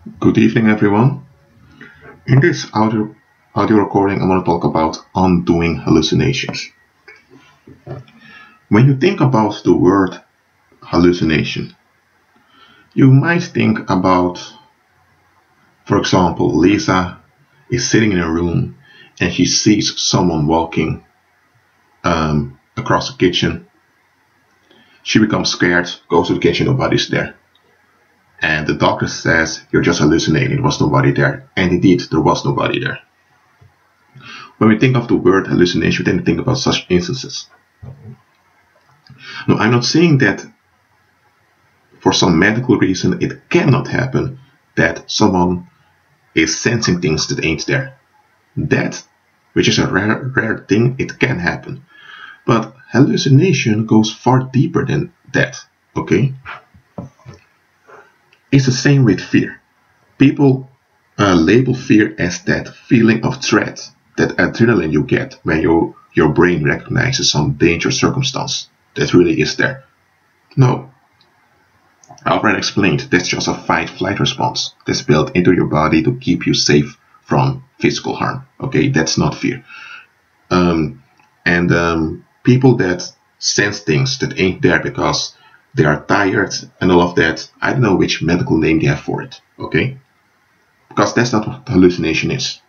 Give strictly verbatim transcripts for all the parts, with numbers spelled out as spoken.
Good evening, everyone. In this audio, audio recording, I'm going to talk about undoing hallucinations. When you think about the word hallucination, you might think about, for example, Lisa is sitting in a room and she sees someone walking um, across the kitchen. She becomes scared, goes to the kitchen, nobody's there. And the doctor says, you're just hallucinating, there was nobody there. And indeed, there was nobody there. When we think of the word hallucination, we tend to think about such instances. No, I'm not saying that for some medical reason it cannot happen that someone is sensing things that ain't there. That, which is a rare, rare thing, it can happen. But hallucination goes far deeper than that, okay? It's the same with fear. People uh, label fear as that feeling of threat, that adrenaline you get when you, your brain recognizes some dangerous circumstance that really is there. No. I already explained, that's just a fight-flight response that's built into your body to keep you safe from physical harm. Okay, that's not fear. Um, and um, people that sense things that ain't there because they are tired and all of that, I don't know which medical name they have for it, okay? Because that's not what hallucination is.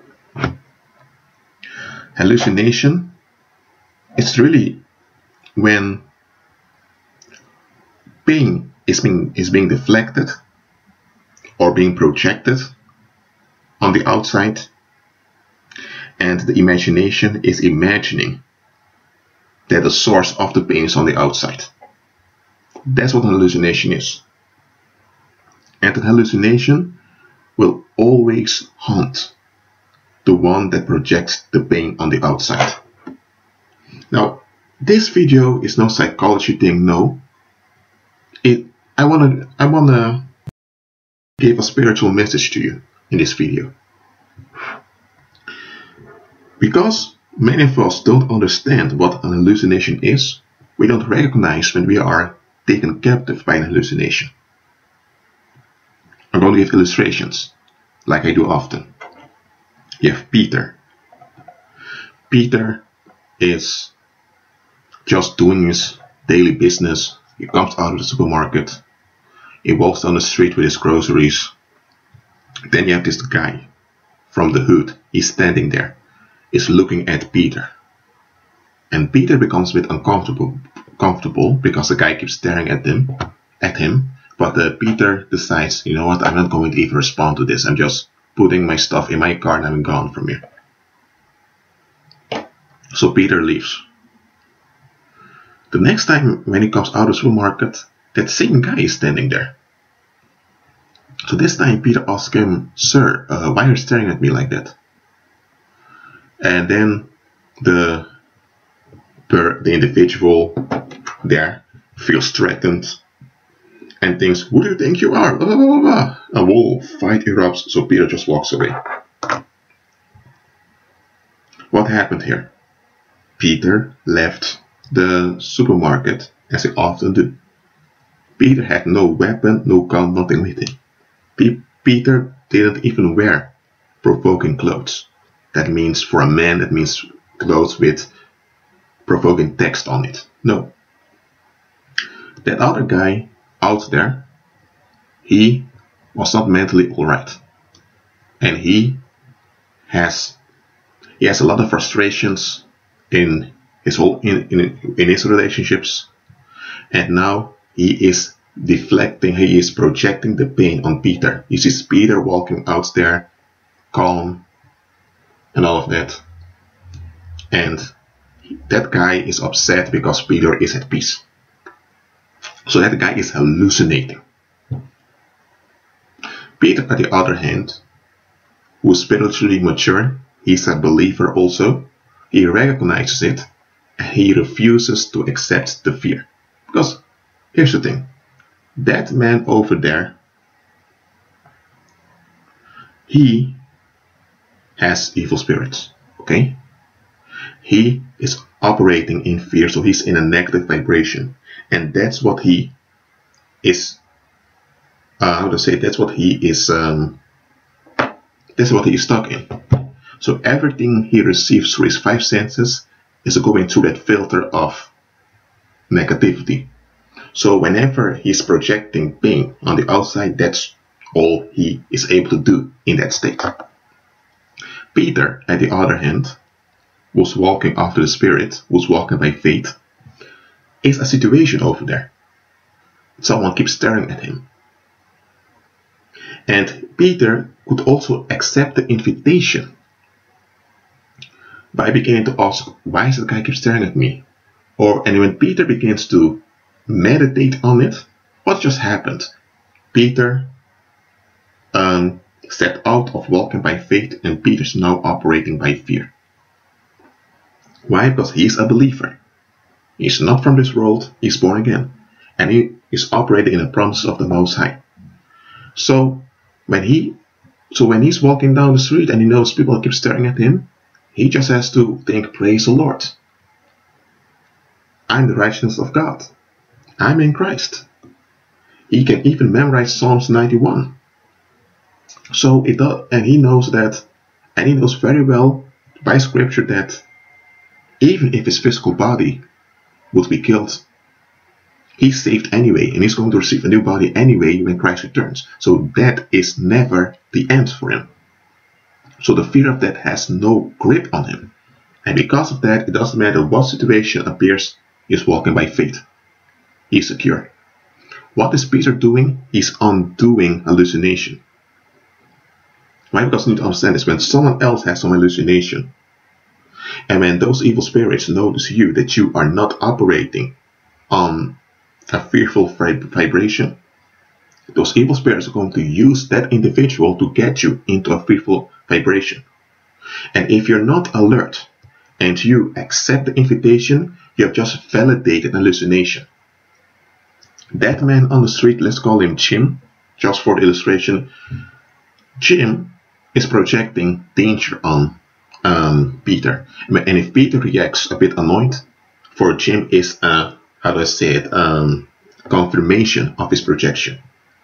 Hallucination is really when pain is being, is being deflected or being projected on the outside, and the imagination is imagining that the source of the pain is on the outside. That's what an hallucination is. And an hallucination will always haunt the one that projects the pain on the outside. Now, this video is no psychology thing, no. It, I wanna, I wanna give a spiritual message to you in this video. Because many of us don't understand what an hallucination is, we don't recognize when we are taken captive by an hallucination. I'm going to give illustrations, like I do often. You have Peter. Peter is just doing his daily business. He comes out of the supermarket. He walks down the street with his groceries. Then you have this guy from the hood. He's standing there. He's looking at Peter. And Peter becomes a bit uncomfortable comfortable because the guy keeps staring at him, at him. But uh, Peter decides, you know what, I'm not going to even respond to this. I'm just putting my stuff in my car and I'm gone from here. So Peter leaves. The next time when he comes out of the supermarket, that same guy is standing there. So this time Peter asks him, sir, uh, why are you staring at me like that? And then the, per, the individual there feels threatened and thinks, who do you think you are? Blah, blah, blah, blah. A whole fight erupts, so Peter just walks away. What happened here? Peter left the supermarket, as he often did. Peter had no weapon, no gun, nothing with him. Pe Peter didn't even wear provoking clothes. That means, for a man, that means clothes with provoking text on it. No. That other guy out there, he was not mentally alright. And he has he has a lot of frustrations in his whole in, in, in his relationships. And now he is deflecting, he is projecting the pain on Peter. He sees Peter walking out there, calm, and all of that. And that guy is upset because Peter is at peace. So that guy is hallucinating. Peter, on the other hand, who is spiritually mature, he's a believer also, he recognizes it and he refuses to accept the fear. Because here's the thing, that man over there, he has evil spirits, okay? He is operating in fear, so he's in a negative vibration. And that's what he is uh, how to say, that's what he is, um, that's what he is stuck in. So everything he receives through his five senses is going through that filter of negativity. So whenever he's projecting pain on the outside, that's all he is able to do in that state. Peter, at the other hand, was walking after the Spirit, was walking by faith, is a situation over there. Someone keeps staring at him. And Peter could also accept the invitation by beginning to ask, why is the guy keep staring at me? Or, and when Peter begins to meditate on it, what just happened? Peter um, stepped out of walking by faith, and Peter's now operating by fear. Why? Because he's a believer. He's not from this world, he's born again. And he is operating in the promises of the Most High. So when he so when he's walking down the street and he knows people keep staring at him, he just has to think, praise the Lord. I'm the righteousness of God. I'm in Christ. He can even memorize Psalms ninety-one. So it does, and he knows that, and he knows very well by scripture that even if his physical body would be killed, he's saved anyway, and he's going to receive a new body anyway when Christ returns. So that is never the end for him. So the fear of that has no grip on him. And because of that, it doesn't matter what situation appears, he's walking by faith. He's secure. What is Peter doing? He's undoing hallucination. Why? Because you need to understand this. When someone else has some hallucination, and when those evil spirits notice you, that you are not operating on a fearful vibration, those evil spirits are going to use that individual to get you into a fearful vibration. And if you're not alert and you accept the invitation, you have just validated hallucination. That man on the street, let's call him Jim, just for the illustration. Jim is projecting danger on um, Peter. And if Peter reacts a bit annoyed, for Jim is a, how do I say it, um, confirmation of his projection.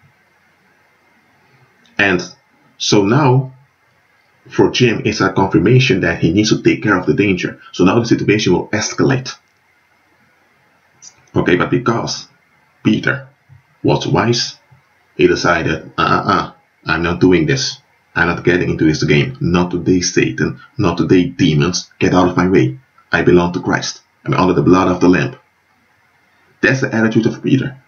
And so now, for Jim, it's a confirmation that he needs to take care of the danger. So now the situation will escalate. Okay, but because Peter was wise, he decided, uh-uh-uh, I'm not doing this. I'm not getting into this game. Not today, Satan. Not today, demons. Get out of my way. I belong to Christ. I'm under the blood of the Lamb. That's the attitude of Peter.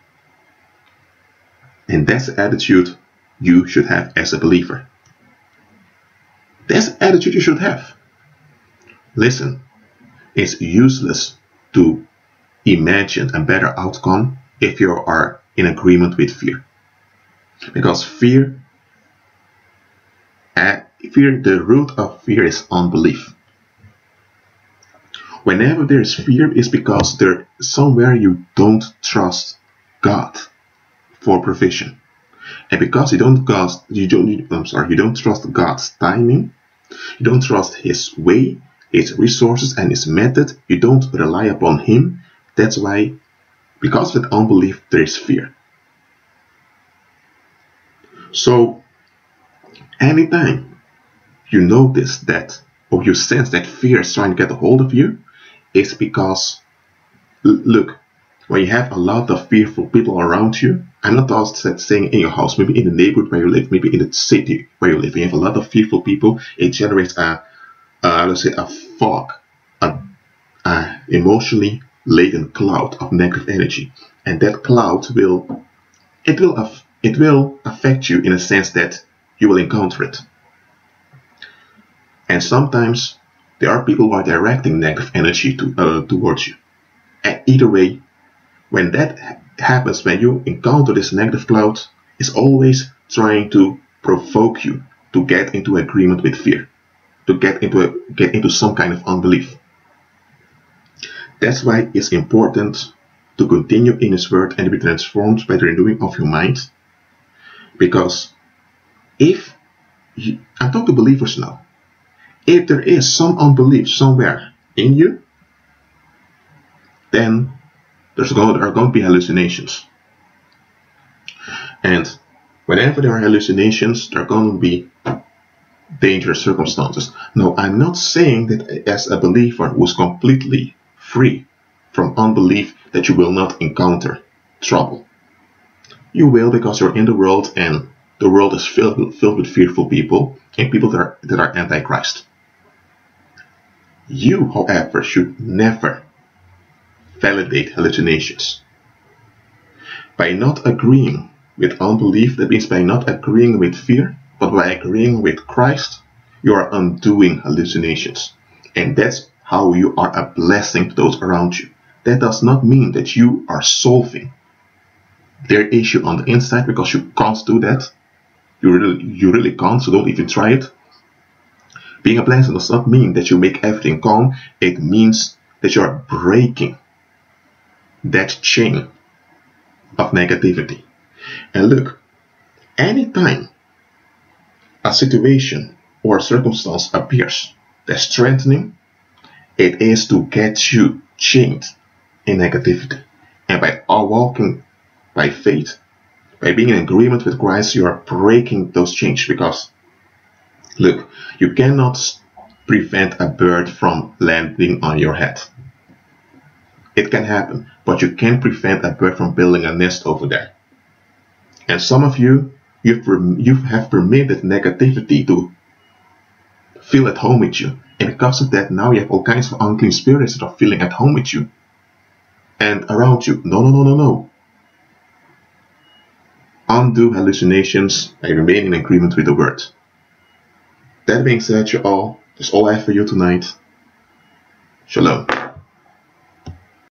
And that's the attitude you should have as a believer. That's the attitude you should have. Listen, it's useless to imagine a better outcome if you are in agreement with fear. Because fear, uh, fear, the root of fear is unbelief. Whenever there is fear, it's because there somewhere you don't trust God for provision. And because you don't trust, you don't, I'm sorry, you don't trust God's timing, you don't trust His way, His resources, and His method, you don't rely upon Him. That's why, because of that unbelief, there is fear. So, anytime you notice that, or you sense that fear is trying to get a hold of you, it's because, look, when you have a lot of fearful people around you, I'm not just saying in your house, maybe in the neighborhood where you live, maybe in the city where you live, you have a lot of fearful people, it generates a, uh, let's say, a fog, a, a emotionally laden cloud of negative energy, and that cloud will, it will, it will affect you in a sense that you will encounter it. And sometimes there are people who are directing negative energy to, uh, towards you. And either way, when that happens, when you encounter this negative cloud, it's always trying to provoke you to get into agreement with fear, to get into a, get into some kind of unbelief. That's why it's important to continue in His Word and to be transformed by the renewing of your mind. Because if you, I'm talking to believers now, if there is some unbelief somewhere in you, then there's going, there are going to be hallucinations. And Whenever there are hallucinations, there are going to be dangerous circumstances. No, I'm not saying that as a believer who is completely free from unbelief that you will not encounter trouble. You will, because you're in the world and the world is filled, filled with fearful people and people that are, that are anti-Christ. You, however, should never validate hallucinations. By not agreeing with unbelief, that means by not agreeing with fear, but by agreeing with Christ, you are undoing hallucinations. And that's how you are a blessing to those around you. That does not mean that you are solving their issue on the inside, because you can't do that. You really, you really can't, so don't even try it. Being a blessing does not mean that you make everything calm. It means that you are breaking that chain of negativity. And look, anytime a situation or a circumstance appears that's strengthening, it is to get you chained in negativity. And by walking by faith, by being in agreement with Christ, you are breaking those chains. Because, look, you cannot prevent a bird from landing on your head. It can happen, but you can prevent a bird from building a nest over there. And some of you, you've, you have permitted negativity to feel at home with you. And because of that, now you have all kinds of unclean spirits that are feeling at home with you and around you. No, no, no, no, no. Undo hallucinations by remaining in agreement with the word. That being said, you all, that's all I have for you tonight. Shalom.